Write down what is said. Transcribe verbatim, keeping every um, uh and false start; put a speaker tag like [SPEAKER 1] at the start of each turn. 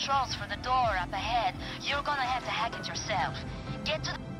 [SPEAKER 1] controls for the door up ahead. You're gonna have to hack it yourself. Get to the...